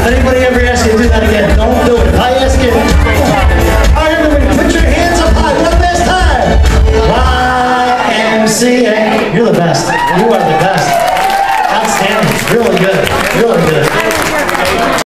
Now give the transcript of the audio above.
anybody ever asks you to do that again, don't do it. If I ask you, all right, everybody, put your hands up high one last time. YMCA. You're the best. You are the best.